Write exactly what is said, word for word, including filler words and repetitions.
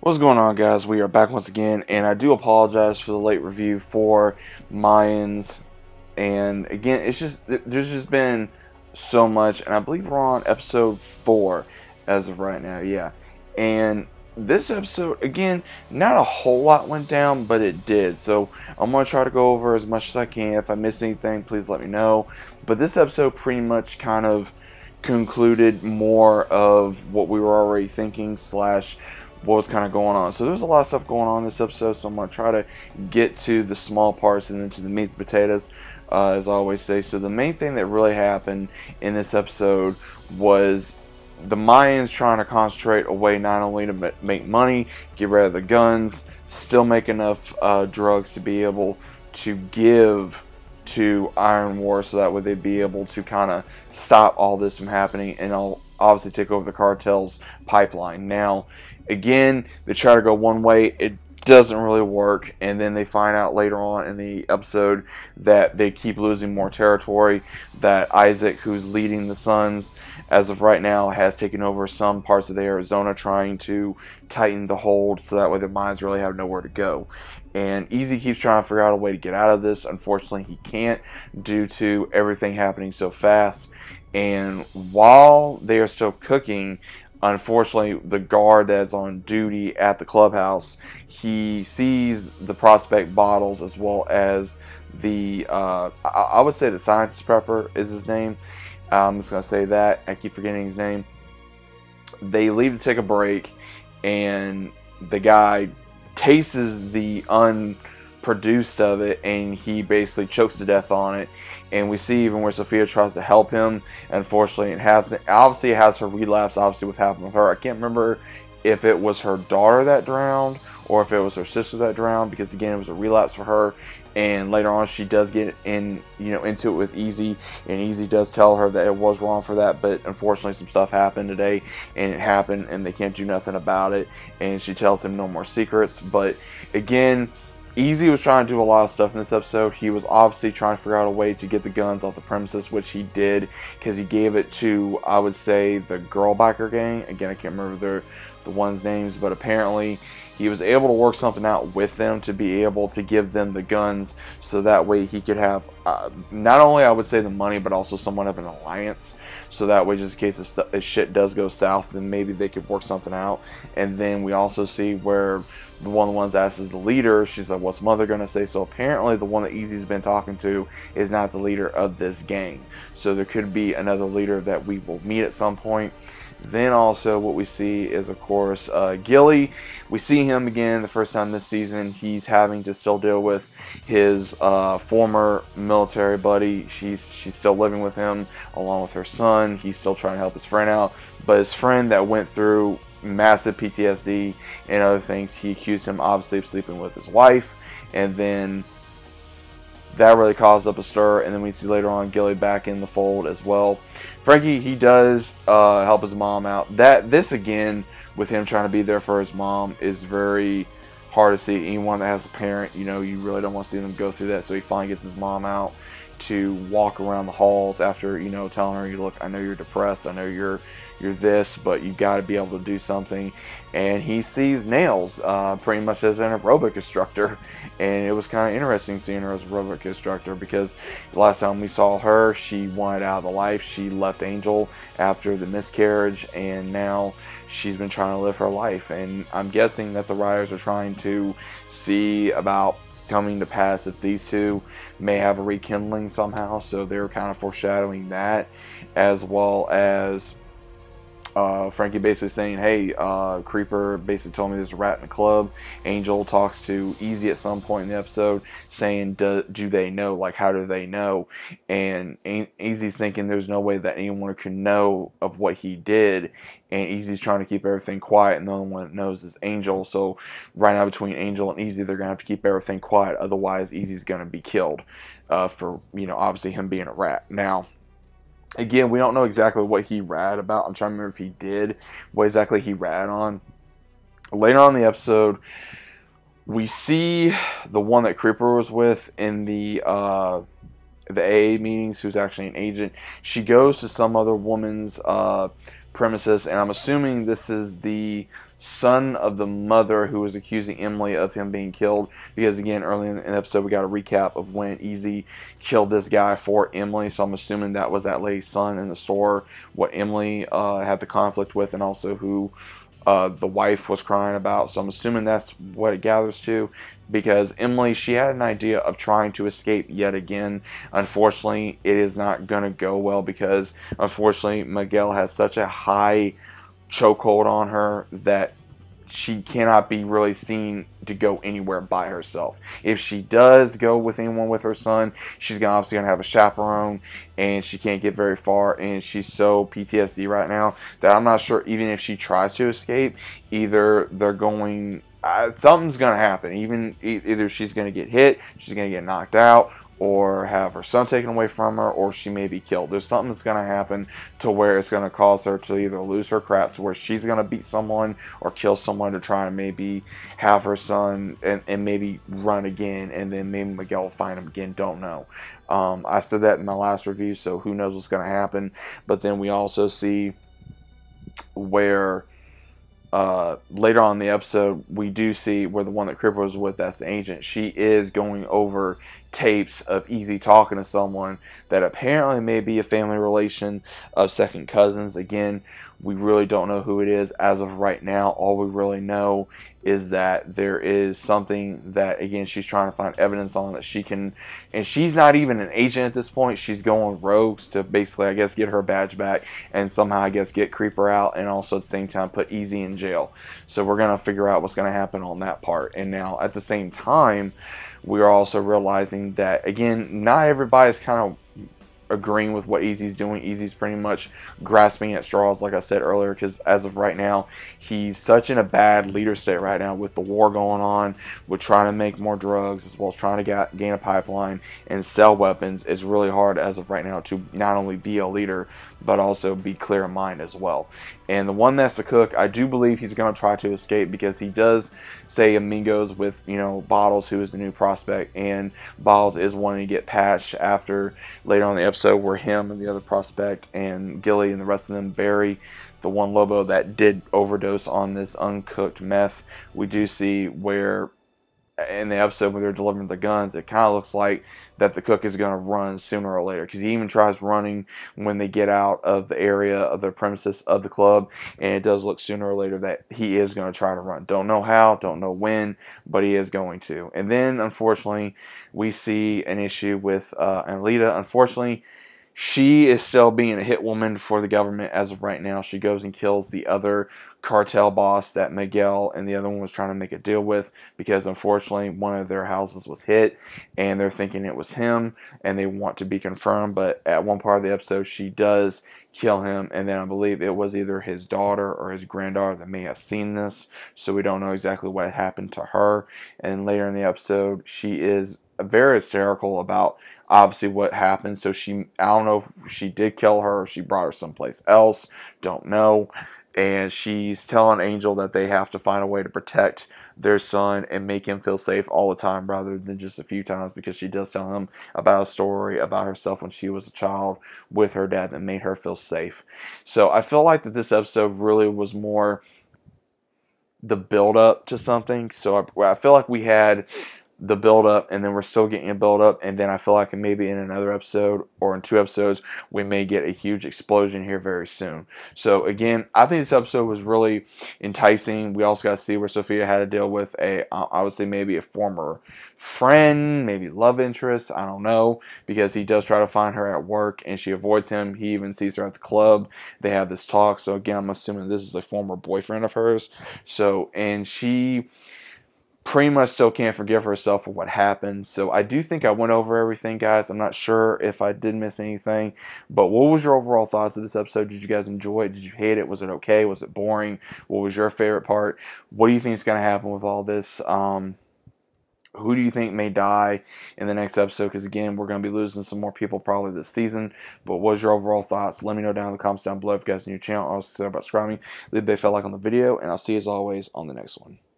What's going on, guys? We are back once again, and I do apologize for the late review for Mayans. And again, it's just there's just been so much, and I believe we're on episode four as of right now. Yeah, and this episode again, not a whole lot went down, but it did. So I'm gonna try to go over as much as I can. If I miss anything, please let me know. But this episode pretty much kind of concluded more of what we were already thinking slash what was kind of going on. So there's a lot of stuff going on in this episode, so I'm going to try to get to the small parts and then to the meat and potatoes, uh, as I always say. So the main thing that really happened in this episode was the Mayans trying to concentrate away not only to make money, get rid of the guns, still make enough uh, drugs to be able to give to Iron War, so that way they'd be able to kind of stop all this from happening and I'll obviously take over the cartel's pipeline. Now, again, they try to go one way, it doesn't really work, and then they find out later on in the episode that they keep losing more territory, that Isaac, who's leading the Sons as of right now, has taken over some parts of the Arizona, trying to tighten the hold so that way the mines really have nowhere to go. And Easy keeps trying to figure out a way to get out of this. Unfortunately, he can't due to everything happening so fast. And while they are still cooking, unfortunately, the guard that's on duty at the clubhouse, he sees the prospect bottles as well as the, uh, I, I would say the science prepper is his name. I'm just going to say that. I keep forgetting his name. They leave to take a break, and the guy tastes the unproduced of it, and he basically chokes to death on it. And we see even where Sophia tries to help him. Unfortunately, it has obviously it has her relapse. Obviously, what happened with her, I can't remember if it was her daughter that drowned or if it was her sister that drowned, because again, it was a relapse for her. And later on, she does get in, you know, into it with Easy, and Easy does tell her that it was wrong for that, but unfortunately, some stuff happened today, and it happened, and they can't do nothing about it. And she tells him no more secrets. But again, Easy was trying to do a lot of stuff in this episode. He was obviously trying to figure out a way to get the guns off the premises, which he did, because he gave it to, I would say, the girl biker gang. Again, I can't remember their the ones' names, but apparently he was able to work something out with them to be able to give them the guns, so that way he could have uh, not only, I would say, the money, but also somewhat of an alliance. So that way, just in case if, if shit does go south, then maybe they could work something out. And then we also see where the one of the ones that asks is the leader. She's like, what's Mother gonna say? So apparently the one that Easy's been talking to is not the leader of this gang. So there could be another leader that we will meet at some point. Then also what we see is, of course, uh, Gilly. We see him again the first time this season. He's having to still deal with his uh, former military buddy. She's she's still living with him along with her son. He's still trying to help his friend out. But his friend that went through massive P T S D and other things, he accused him obviously of sleeping with his wife. And then that really caused up a stir, and then we see later on Gilly back in the fold as well. Frankie, he does uh, help his mom out. That this again, with him trying to be there for his mom, is very hard to see. Anyone that has a parent, you know, you really don't want to see them go through that. So he finally gets his mom out to walk around the halls after, you know, telling her, "You look, I know you're depressed. I know you're you're this, but you got to be able to do something." And he sees Nails uh, pretty much as an aerobic instructor, and it was kind of interesting seeing her as an aerobic instructor, because the last time we saw her, she wanted out of the life. She left Angel after the miscarriage, and now she's been trying to live her life. And I'm guessing that the writers are trying to see about coming to pass if these two may have a rekindling somehow. So they're kind of foreshadowing that, as well as Uh, Frankie basically saying, hey, uh, Creeper basically told me there's a rat in the club. Angel talks to Easy at some point in the episode saying, do, do they know? Like, how do they know? And Easy's thinking there's no way that anyone could know of what he did. And Easy's trying to keep everything quiet, and the only one that knows is Angel. So right now between Angel and Easy, they're going to have to keep everything quiet. Otherwise, Easy's going to be killed uh, for, you know, obviously him being a rat. Now, again, we don't know exactly what he rat about. I'm trying to remember if he did, what exactly he rat on. Later on in the episode, we see the one that Creeper was with in the uh, the A A meetings, who's actually an agent. She goes to some other woman's uh, premises, and I'm assuming this is the son of the mother who was accusing Emily of him being killed. Because again, early in the episode, we got a recap of when Easy killed this guy for Emily. So I'm assuming that was that lady's son in the store, what Emily uh, had the conflict with, and also who uh, the wife was crying about. So I'm assuming that's what it gathers to. Because Emily, she had an idea of trying to escape yet again. Unfortunately, it is not going to go well because, unfortunately, Miguel has such a high chokehold on her that she cannot be really seen to go anywhere by herself. If she does go with anyone with her son, she's gonna obviously going to have a chaperone, and she can't get very far, and she's so P T S D right now that I'm not sure even if she tries to escape, either they're going... Uh, something's going to happen. Even e either she's going to get hit, she's going to get knocked out, or have her son taken away from her, or she may be killed. There's something that's going to happen to where it's going to cause her to either lose her crap to where she's going to beat someone or kill someone to try and maybe have her son and, and maybe run again, and then maybe Miguel will find him again. Don't know. Um, I said that in my last review, so who knows what's going to happen. But then we also see where... Uh, later on in the episode, we do see where the one that Creeper was with, that's the agent, she is going over tapes of Easy talking to someone that apparently may be a family relation of second cousins. Again, we really don't know who it is as of right now. All we really know is that there is something that, again, she's trying to find evidence on that she can, and she's not even an agent at this point. She's going rogue to basically, I guess, get her badge back and somehow, I guess, get Creeper out, and also at the same time put Easy in jail. So we're going to figure out what's going to happen on that part. And now, at the same time, we are also realizing that, again, not everybody's kind of agreeing with what Easy's doing. Easy's pretty much grasping at straws, like I said earlier, because as of right now, he's such in a bad leader state right now with the war going on, with trying to make more drugs, as well as trying to get, gain a pipeline and sell weapons. It's really hard as of right now to not only be a leader, but also be clear in mind as well. And the one that's the cook, I do believe he's going to try to escape, because he does say amigos with, you know, Bottles, who is the new prospect, and Bottles is wanting to get patched after later on in the episode where him and the other prospect and Gilly and the rest of them bury the one Lobo that did overdose on this uncooked meth. We do see where in the episode when they're delivering the guns, it kind of looks like that the cook is going to run sooner or later, because he even tries running when they get out of the area of the premises of the club, and it does look sooner or later that he is going to try to run. Don't know how, don't know when, but he is going to. And then, unfortunately, we see an issue with uh, Anelita. Unfortunately, she is still being a hit woman for the government as of right now. She goes and kills the other cartel boss that Miguel and the other one was trying to make a deal with, because unfortunately one of their houses was hit and they're thinking it was him and they want to be confirmed. But at one part of the episode, she does kill him, and then I believe it was either his daughter or his granddaughter that may have seen this, so we don't know exactly what happened to her. And later in the episode, she is very hysterical about obviously what happened. So she, I don't know if she did kill her or she brought her someplace else, don't know. And she's telling Angel that they have to find a way to protect their son and make him feel safe all the time rather than just a few times, because she does tell him about a story about herself when she was a child with her dad that made her feel safe. So I feel like that this episode really was more the build up to something. So I, I feel like we had the build up, and then we're still getting a build up, and then I feel like maybe in another episode or in two episodes we may get a huge explosion here very soon. So again, I think this episode was really enticing. We also got to see where Sophia had to deal with a uh, I would say maybe a former friend, maybe love interest, I don't know, because he does try to find her at work and she avoids him. He even sees her at the club. They have this talk. So again, I'm assuming this is a former boyfriend of hers. So, and she pretty much still can't forgive herself for what happened. So I do think I went over everything, guys. I'm not sure if I did miss anything, but what was your overall thoughts of this episode? Did you guys enjoy it? Did you hate it? Was it okay? Was it boring? What was your favorite part? What do you think is going to happen with all this? Um, who do you think may die in the next episode? Because again, we're going to be losing some more people probably this season. But what was your overall thoughts? Let me know down in the comments down below. If you guys are new to the channel, also about subscribing. Leave a big fat like on the video, and I'll see you as always on the next one.